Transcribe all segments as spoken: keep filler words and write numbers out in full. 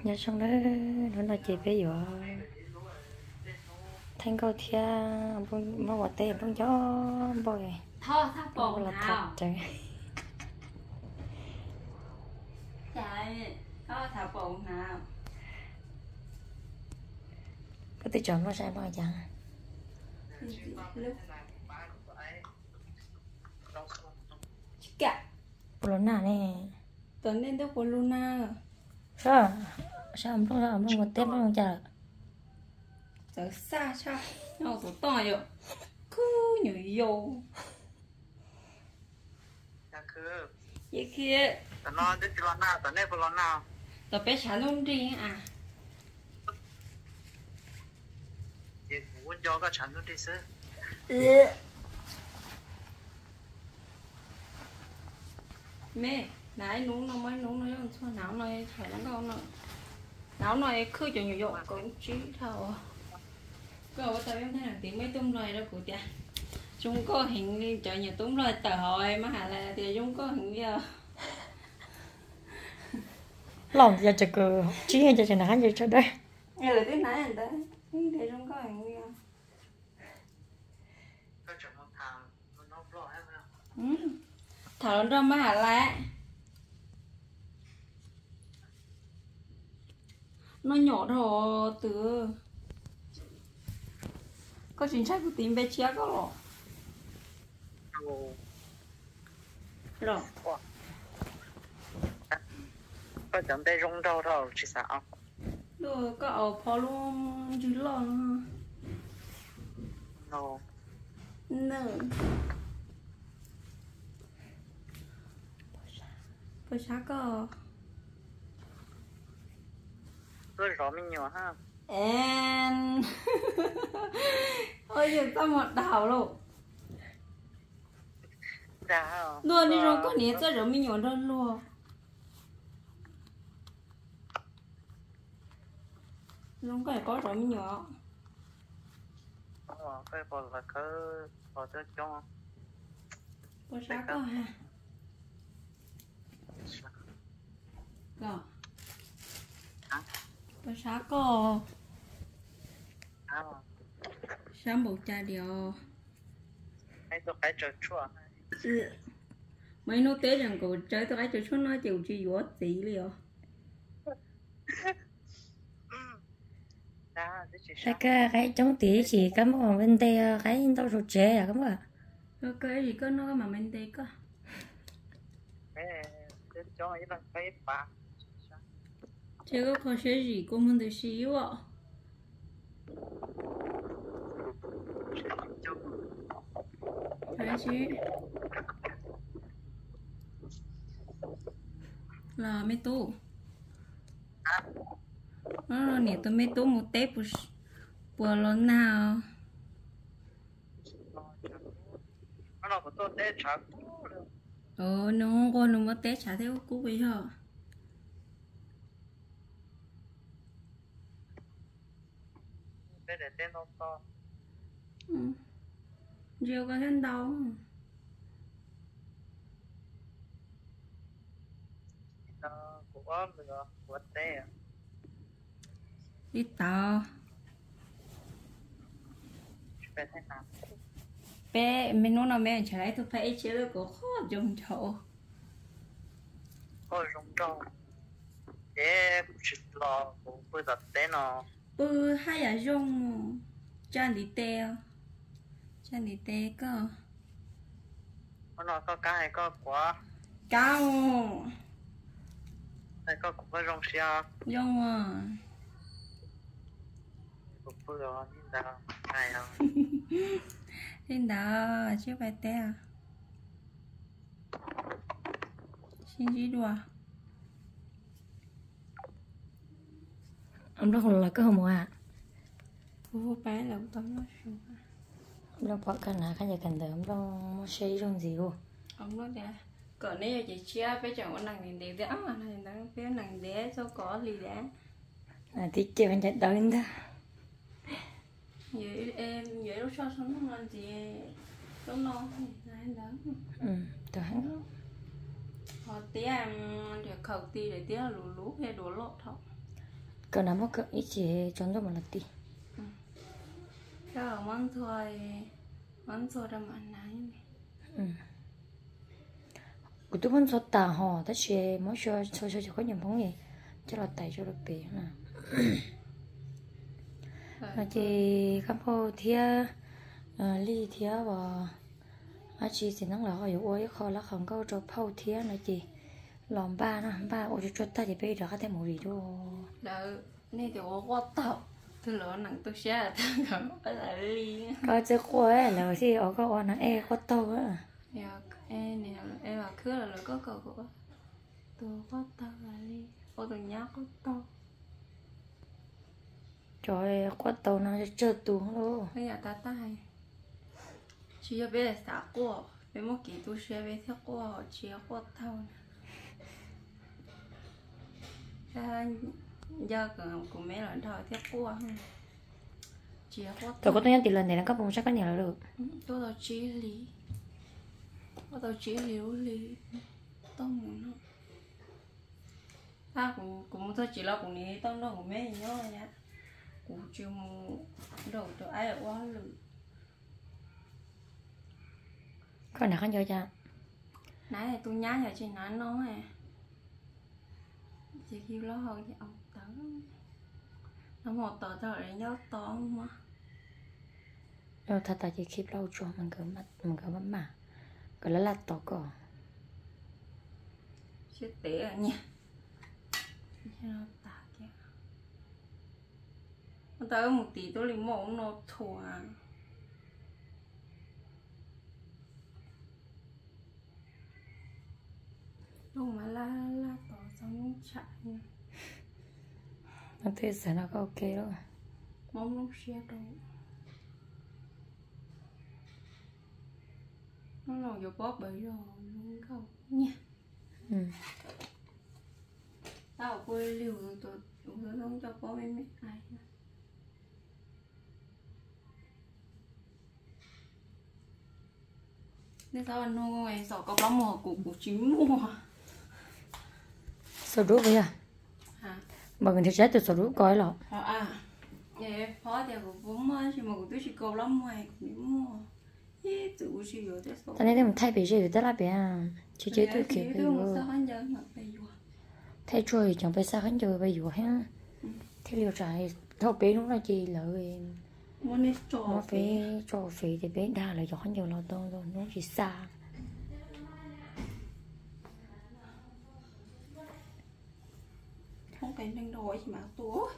nhà xong đó nó là chị bây giờ thanh câu thia bông mà quả tê bông gió bồi thôi thao bông bồn là thật nào trời trời thôi thao bồn nào có tí chọn nó sai bao chẳng cả bông nào nè tuần nên đâu có Luna sao sao ông không sao ông không có tép không chờ giờ xa sao nhau tổ to rồi cứ nhảy vô vậy kia tao nói đến cái lon nào tao nói cái lon nào tao bé chán luôn đi à thì muốn cho cái chán luôn đi xứ mẹ nãy nấu nó mới nấu nó cho não này phải lắm đâu nữa não này cứ cho nhiều dầu cũng chỉ thầu có ở tao em thấy là tiếng mấy tôm loài đâu của cha chúng có hình như chợ nhà tôm loài tờ hồi mà hả là thì chúng có hình giờ lòng giờ chờ cờ chỉ hay giờ chờ nãy giờ chờ đây nghe lời tiếng nãy anh ta thì chúng có hình như cái chọn một thằng nó lo hết rồi thảo nó mà hả là nó nhỏ rồi từ có chính sách của tìm về chia có rồi rồi có chọn đây rong rau đâu chỉ sao rồi có ở phò luôn chứ lo no nè bữa sáng có tôi rõ mình nhiều ha em ôi giờ tao một đảo luôn ra luôn đi rồi có nhớ cho rồi mình nhổn đơn luôn luôn có có rồi mình nhỏ ờ cái còn là cái còn cho cho bữa sáng có ha có bữa sáng có à sáng bột trà điều hay tôi phải chờ chua mấy nó tế rằng cổ chơi tôi ấy chơi suốt nó chịu chi võ tí liền cái cái cái chống tí chỉ cắm vào bên tây cái tao rụt chế à cắm à cái cái gì có nó mà bên tây có cái cho cái bằng cái bạc chứ có khó chơi gì cũng muốn được xíu ạ phải chứ là mấy tô nó nè tôi mấy tô một tép bữa bữa lần nào nó có tôi để trả ờ nó con nó mất tép trả theo cú bây giờ để để tên nó to rêu có thân đâu nó của lừa của tê đi tàu bé thế nào bé mình nói là mẹ trả lại tôi phải chế được có khó dùng chỗ có rong rau để chỉ lo của bây giờ tên nó bự hay là dùng chan đi teo chan đi teo cơ nó có cái có quả cao hay có quả rong xia dùng à của bây giờ như nào này à lên đó chứ phải teo xin gì đùa ông đó còn là cái hồng à vô bé là ông tóm nó xuống ông đó bỏ cái nào cái gì cần tới ông đó mua xe trong gì luôn ông nói ra cỡ này chị chia bé chồng con nàng để vẽ mà này nó bé nàng để cho có gì để à thì chưa anh chạy tới đó vậy em vậy lúc sau sống nó làm gì lúc non thì này đó ừ tôi hắn họ tí ăn để khẩu tí để tí là lú lú hay đổ lọt thôi cái nào mà cái ít chỉ chọn cho một lần đi cái ở món thôi món thôi ra mà nãy ừ của tôi muốn cho tà họ tất nhiên mỗi cho cho cho có nhiều món gì cho là tay cho được bể nè mà chị các cô thia ly thia và à chị thì nó là họ yêu ôi khó là không có cho phao thia nữa chị lòng ba nó ba ôi cho ta thì bây giờ có thể mua gì đâu đỡ nên thì ô quá tao tôi lỡ nặng tôi sẽ thằng có lại ly có chứ quê là thì ở có ăn e có to á dạ em nè em mà cứ là là có cầu của tôi có tao là ly ô tôi nhá có to trời có to nó chơi tuồng luôn bây giờ ta tay chỉ biết là xả qua bé một kỳ tôi sẽ biết theo qua họ chỉ có tao giờ còn của mấy lần thôi theo qua chỉ có tôi có tôi nhắn tiền lần này là các bông chắc có nhiều là được tôi đâu chỉ lý tôi đâu chỉ liều lý tôi muốn nó ta cũng cũng tôi chỉ lo cũng ní tôi đâu cũng mấy nhớ nhá cũng chưa đầu tôi ai ở quá lử con nào không cho cha nãy này tôi nhá ở trên nó nó này chỉ kêu lo hơn thì ông tớ nó một tờ tờ để nhớ to mà ờ thật tại chỉ khiếp lâu cho mình cứ mất mình cứ mất mà cứ là lát to cỏ chết té à nha nó tả kìa nó tới một tí tôi liền mổ nó thua lúc mà la la tỏ xong chạy nha nó thế sẽ nó có ok đâu mong lúc xe đâu nó nổi vô bóp bấy rồi luôn không nha ừ tao quê liều rồi tôi tôi không cho có mấy mấy ai nên sao anh nô ngày sợ có lắm mùa của của chín mùa sao rút vậy à hả mà mình thì chết từ sao rút coi lọ à vậy phó thì cũng vốn mới chỉ mà cũng tôi chỉ cầu lắm ngoài cũng mùa ý tự chỉ rồi thế sao ta nên mình thay bị gì đó là bị chỉ chế tôi kiểu bây giờ giờ thay chơi chẳng phải sao hắn chơi bây giờ ha thế liều trái thâu bé nó là gì lợi nó phải cho phí thì bé đa là cho hắn nhiều lo to rồi nó chỉ xa không phải đang đòi chỉ mà túa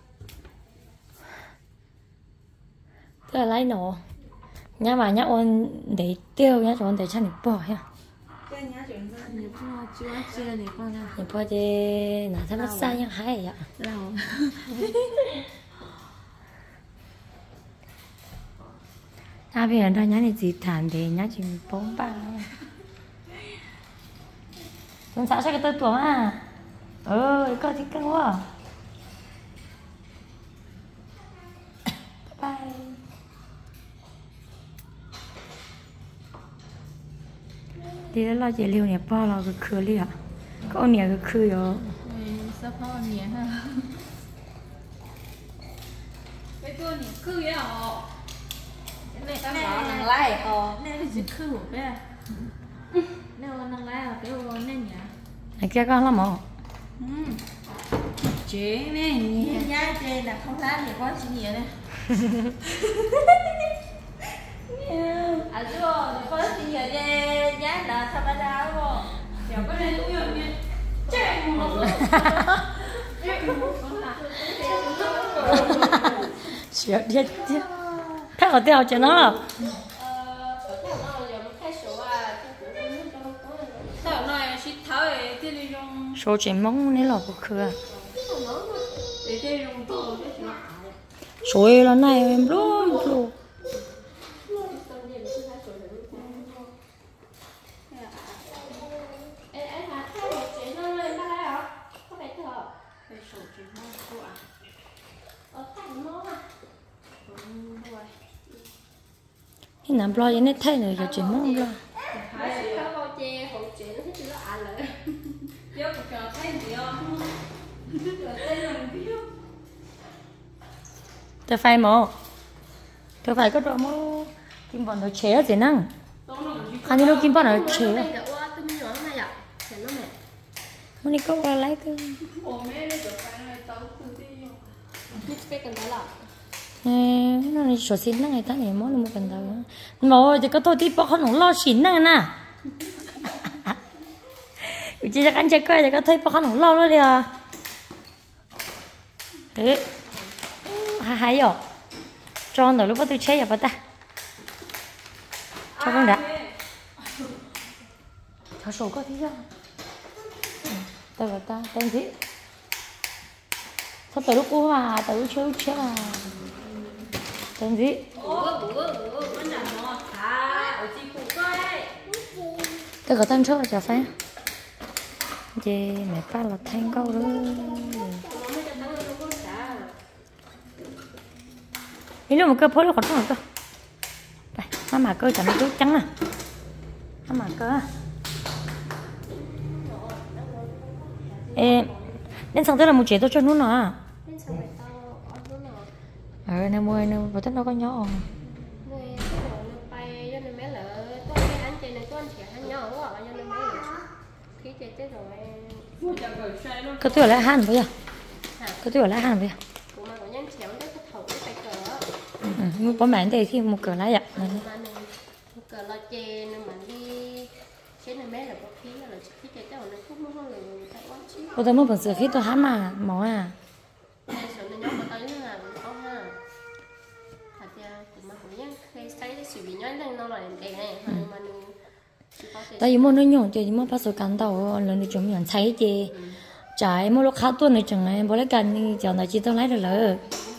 tức là lấy nó nhá mà nhá ôn để tiêu nhá cho ôn để cho mình bỏ ha 你不就要记得你放在你bỏ thì拿它们三样还呀让我 à bây giờ đó nhá này gì thản thì nhá chỉ bốn ba chúng sao sẽ cái tư tuổi à ơi có thì căng quá bye đi đó là chỉ liều này bao là cái khử liều có nhiều cái khử rồi sao bao nhiêu ha cái tôi nhỉ khử vậy hả này tao bảo nàng lai hả này là chỉ khử hả bé nếu nàng lai hả cái ô này nhỉ này kia con lắm hả chế này nhá chế là không lá thì có gì vậy đây à chứ rồi có gì vậy đây nhá là sao ba đúng không kiểu có nên cũng nhiều như chạy một chuyện chết chết thay ở tiêu cho nó số chuyện mong nên là có khờ số là này em luôn luôn cái nằm lo vậy nên thay rồi giờ chuyện mong lo tôi phải mò tôi phải có đồ mò kim bọn nó chế gì năng anh đi đâu kim bọn nó chế mình đi câu ra lấy cái nè nó này sổ xin năng này ta này món nó một cần tao mà thì có tôi tí bỏ không lo xin năng nè chỉ cho anh chơi coi thì có thấy bỏ không lo nữa đi à thế hay hay rồi cho nó lúc bắt tôi chơi à bà ta cho con đã thảo sổ có tí ra tao là ta tên gì sao tao lúc cô à tao lúc chơi chơi à tên gì tao có tên chơi chả phải gì mẹ ba là thanh câu đó ý lúc mà cơ phối là còn không cơ đây má mà cơ chẳng nó trắng nè má mà cơ ê đến xong tới là một chế tôi cho nó nè ờ nè mua nè vào tết nó có nhỏ cái tuổi lại hàn bây giờ cái tuổi lại hàn bây giờ mua bó mảng thì khi một cờ lá vậy một cờ lo chè nên mà đi chế này mấy là có khí là khí chè cháu nó cũng không có người ta quá chứ cô ta mua bằng sữa khí tôi hám mà mỏ à sợ nó nhóc vào tay nó là không ha thật ra cũng mà cũng nhắc khi thấy cái sự bị nhói lên nó là đẹp này mà tại vì mua nó nhổn chơi mua phát số cán tàu lần đi chúng nhận thấy chứ trái mua lúc khá tuần này chẳng này bố lấy cán thì chẳng là chỉ tôi lấy được lỡ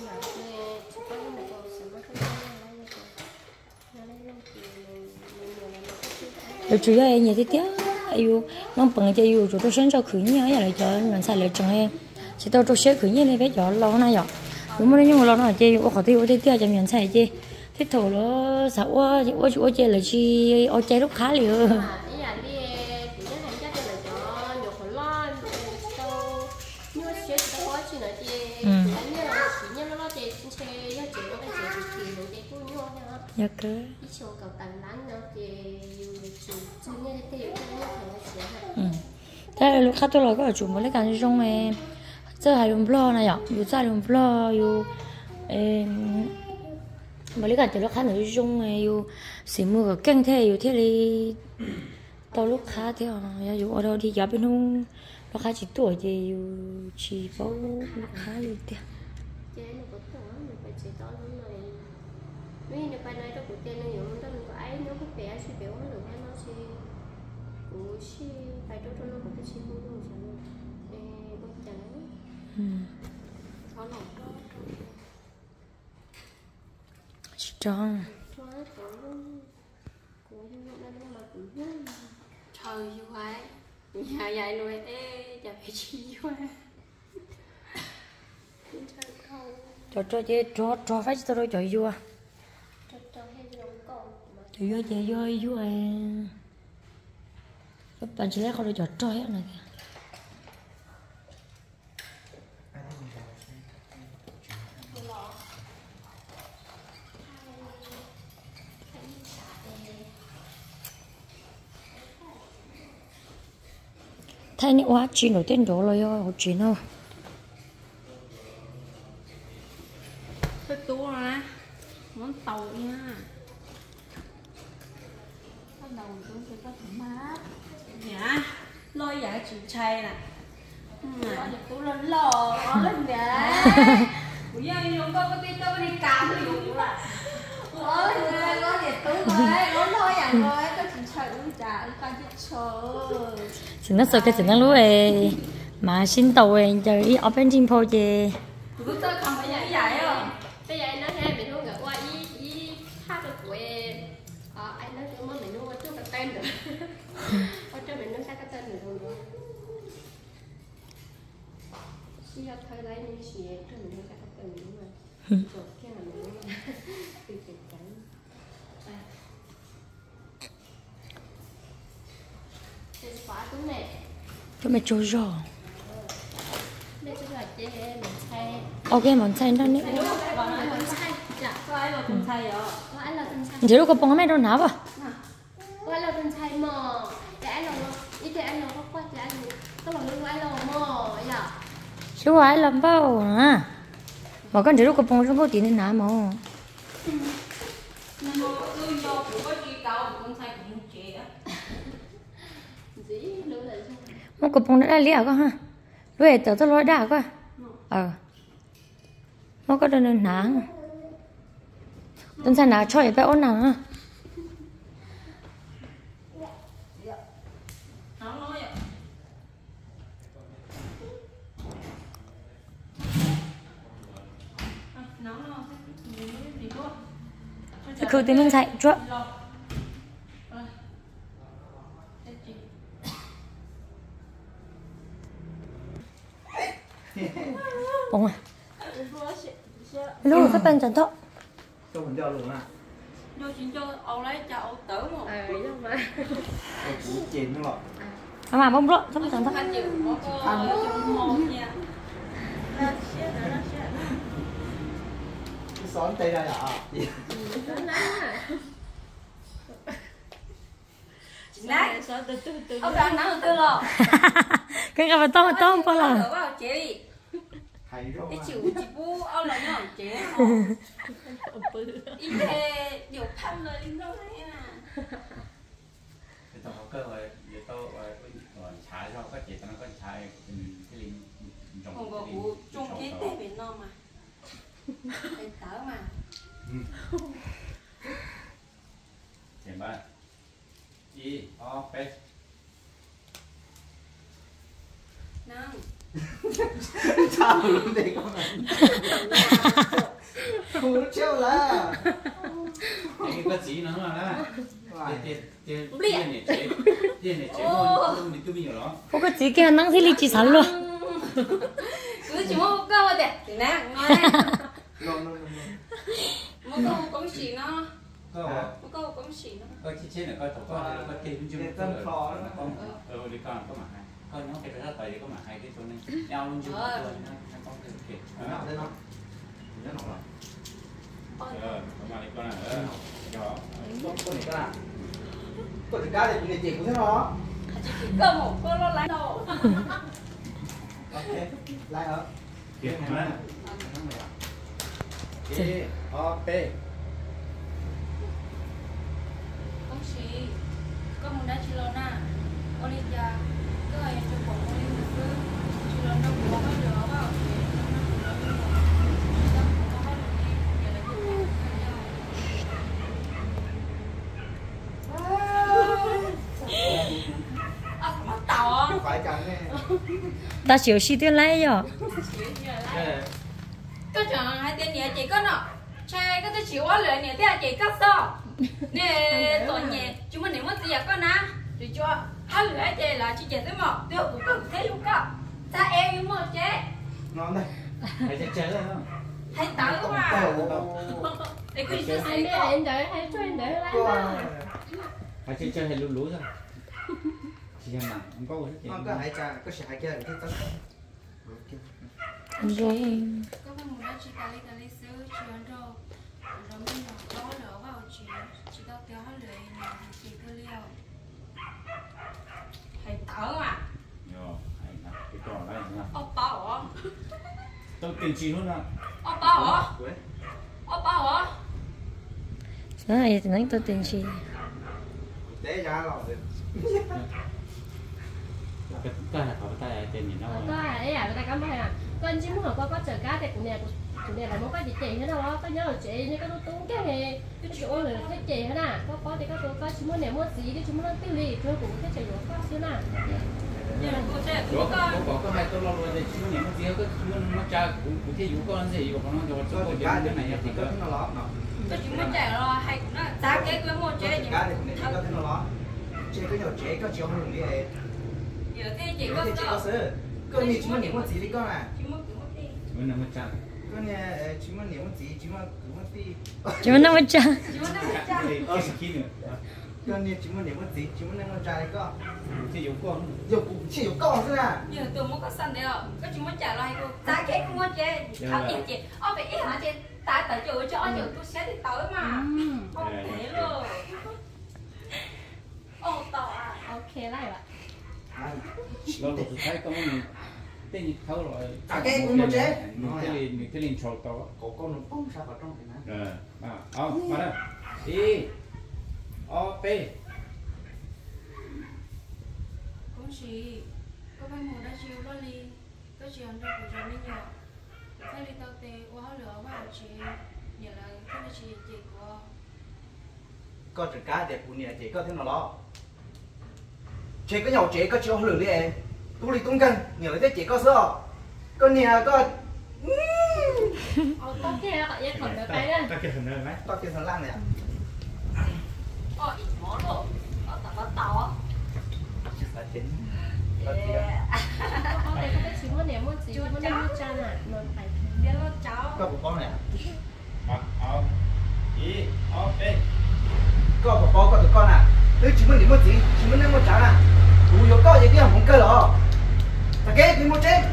rồi chủ yếu em nhớ thế tiếc yêu mong bằng cho yêu rồi tôi sinh cho khử nhớ lại cho mình xài lại chồng em chỉ tôi tôi sẽ khử nhớ này với cho lâu này rồi đúng mới nhưng mà lâu nó chơi ô khó tiêu thế tiếc cho mình xài chơi thế thầu nó sao ô ô ô chơi là chi ô chơi lúc khá liều dạ cơ thế là lúc khác tôi nói có chủ mới lấy cái trong em giờ hai đồng lo này ạ dù sai đồng lo dù em mới lấy cái từ lúc khác nữa trong em dù xí mưa cái căng thế dù thế thì tao lúc khác thế à dù ở đâu đi giáo bên hông lúc khác chỉ tuổi thì dù chỉ có lúc khác luôn thế vì nếu phải nói đó của tên nó nhiều nó có ai nó có vẻ suy biểu nó được hay nó sẽ cũng sẽ phải cho nó một cái suy muốn rồi sao ê bớt chẳng có lòng đó strong trời yêu quá nhà dài luôn ê chả phải chi quá cho cho chứ cho cho phải cho tôi cho vua thì vua chị vua vua các bạn chỉ lấy không được cho cho hết này kìa thay những hóa chuyện đầu tiên đó rồi học chuyện đâu cái tú rồi món tàu nha bắt đầu xuống cho các má dạ lôi dạ chịu chay nè có được tú lên lò lên vậy bây giờ dùng có cái tôi đi cào cái dụng là ôi có được tú rồi nó lôi vậy rồi có chịu chay uống trà coi chứ trời xin nó sợ cái xin nó lúa ấy mà xin tàu ấy chờ ý ở bên trên phố chứ lúc tôi không phải vậy vậy không bây giờ anh nói nghe mình luôn gặp qua ý ý hát được của em ờ anh nói cho mình luôn trước cái tên được ở cho mình nói cái tên được rồi khi gặp thời đấy mình chỉ cho mình nói cái tên đúng rồi rồi cái là mình nói từ từ cái cái khóa đúng này cho mày trôi giò đây chính là chế mình xe ok món xanh đó nữa còn tân sai rồi có ai là tân sai chỉ lúc có bông mấy đâu nào vậy có ai là tân sai mò để ai là ý để ai là có quá để ai có lòng lưu ai là mò dạ chú ai làm bao à mà con chỉ lúc có bông trong có tiền nên nào mà nhưng mà tôi do cũng có chi cao tân sai cũng chế á gì lưu lại sao một cái bông đã lấy à con ha rồi tớ tôi nói đã quá ờ nó có đơn nắng tân sai nào cho bé ôn nào ha nó nói vậy nó nó gì đó thì cứ tìm mình dạy chưa bông à luôn các bạn chẳng thọ cho mình cho luôn à vô chuyện cho ông lấy cho ông tử một à nhưng mà chìm nó lọt à mà bông rộn sao chẳng thọ anh chịu có có dùng mồm nha cái xón tay ra đỏ nãy ông đang nắng từ rồi cái gặp to to không là vào chị hay rồi cái chịu chị bu ông là nhỏ chị không ý thế nhiều thăm rồi đi đâu đấy à thì tao có cơ hội để tao còn trái cho các chị tao nó có trái cái linh trồng không có vụ trồng cái tê biển non mà phải tớ mà thì bạn đi o pe nè sao luôn đi con này không nó treo là cái cái gì nữa là Lại. cái cái cái cái này chế cái này chế không mình cứ bây giờ đó có cái gì kia năng thì lý trí sẵn luôn cứ chỉ mua câu đẹp thì nè ngon đấy no no no mua câu cũng xì nó có mua câu cũng xì nó có chi chế này có tổ có có tiền cũng chưa có không ờ đi con có mà hay có nó cái đó tại có mà hay cái chỗ này nhau luôn chưa có nó có cái kiểu nó nào thế nó nó nào rồi ờ mà đi con này ờ đó con này cái con này cái này chị cũng thế đó cơ một con lo lái đâu ok lại ở kiểu này mà e o p cũng xì có một đá chỉ lo na Olivia cái này cho bọn Olivia cứ chỉ lo đâu có cái đó vào phải chẳng nghe ta chịu xí tuyên lấy rồi cái chuyện hai tên nhẹ chị có nọ trai cái tôi chịu quá lệ nhẹ thế chị cắt sao nè tội nhẹ chúng mình nếu mà tiền có na thì cho hai lệ chị là chị chết thế mà tôi cũng cần thế luôn cả ta em như một chế ngon đây phải chế chế rồi không hay tớ mà để cứ chơi anh để anh đợi hay cho anh đợi lại mà phải chơi chơi hay lú lú thôi chỉ là không có cái gì ngon có hai trà có sẽ hai cái cái tóc rồi có cái mùi đó chị cà li cà li xứ chuyện rồi rồi mình nó có đỡ vào chị chị tao kéo hết lệ nhẹ chị cứ liều hay tớ mà rồi cái trò này nha ông bảo hả tôi tiền chi luôn à ông bảo hả ông bảo hả đó là thì nói tôi tiền gì để ra rồi cái cái này có cái tên gì nó có ấy à người ta cảm thấy à con chim họ có có chờ cá thì cũng đẹp cũng đẹp là một cái gì chị thế nào đó có nhớ là chị như cái nó túng cái này cái chỗ là cái chị thế nào có có thì có tôi có chim muốn đẹp muốn gì cái chim muốn tiêu lì tôi cũng cái chị có xíu nào có có có có hai tôi lo luôn thì chúng mình nó tiếng cái chúng nó cha cũng cũng cái vụ con gì của nó cho cho cho cái cái này này thì thì có có nó lót nó tôi chỉ muốn chạy rồi hay cũng là giá cái cái một chế cái gì này thì có nó lót chế cái nhỏ chế có chiều hơn đi ấy giờ thế chị có có thể chế có sợ sữa con này chúng mình muốn gì đi con à chỉ muốn kiểu đi mình nó cha con này chúng mình muốn gì chúng mình muốn đi chúng nó mới cha chỉ muốn nó cha cái gì nữa con này chúng mình muốn gì chúng mình muốn trai có thì vụ con dùng cũng chỉ dùng con thôi à giờ tôi muốn có sẵn đấy ạ có chỉ muốn trả lại cô giá cái cũng muốn chế không yên chị ô phải ít hả chị tại tại chỗ cho nhiều tôi sẽ đi tới mà không thể luôn ô tỏ à ok lại ạ เราสุดท้ายก็ไม่มีเต้นเขาหรอก cả cái cũng một chế มีเทลินมีเทลินโชว์ต่อ cổ con nó bông sao vào trong thì nó เออมาเอามาแล้วอีออเป้ cũng chỉ có phải một đã chiều đó đi có chiều ăn được của cho mình nhỏ cái đi tao tê quá lửa vào chị nhờ là cái chị chị của có chữ cá đẹp của nhà chị có thế nào đó chị có nhau chị có chiếu lửa đi em tôi đi tung cân nhớ thế chị có sữa có nhà có ô tốt kia ạ em còn được cái đây ก็เกิดเนินไหม có cái thằng lang này có ít món rồi có tao bắt tao á là chính ô đây có cái chín món nè món gì món nem món chan à nó phải biết nó cháu có của con này เอาเอาอีออเป้ có của bố có tụi con à tới chỉ muốn điểm một gì chỉ muốn nem một cháo à đủ yếu có gì kia không cơ đó là cái cái một trên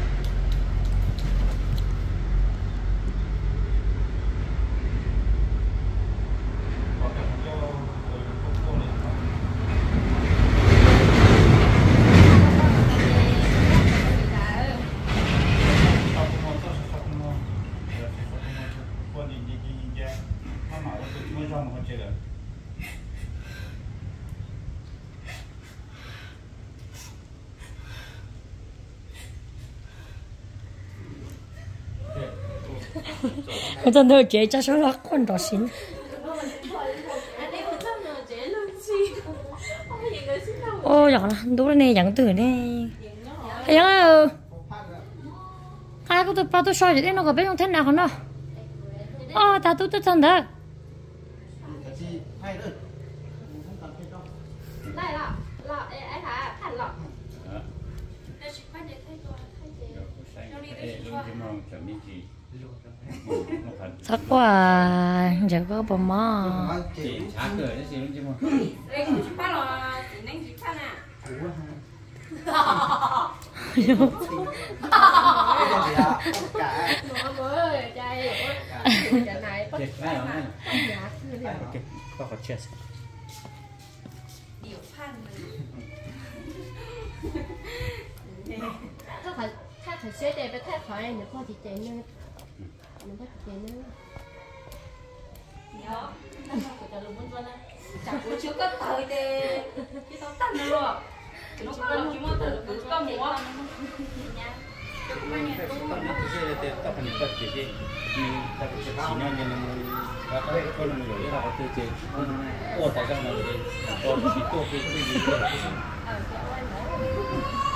我真的觉得说了困到心。 anh ấy cũng rất là dễ lương chi không có gì người xin đâu Ô giỏi là đúng này dẫn từ này. Cái đó ai cũng tôi bao tôi soi vậy nó có biết không thế nào không đâu. Ô ta tôi tôi thân đó. đây là là ấy hả thành lọ để chị phát để thấy tôi thấy chị Thật quá, giờ có bò mò. chị trả cười đó chị luôn chứ mà đây cũng chị phát là chị nên chị phát nè nó mới trai cái này bắt chị nói rồi này giá cứ liền ok có có chết điều phát ถ้าเขาถ้าเขาเชื่อใจไปแค่ขอให้หนูพ่อจิตใจนึงหนูพ่อจิตใจนึง nhớ ถ้าเขาจะรู้มันว่านะ chẳng có chưa có thời thì cái tao tắt nó rồi nó có là chỉ một từ cứ có múa nha con nó sẽ để tập hành tập chỉ đi tập chỉ chỉ nhau như là các con là người là có tư chế ô tại sao mà để con chỉ tôi cái cái gì ờ cái anh nói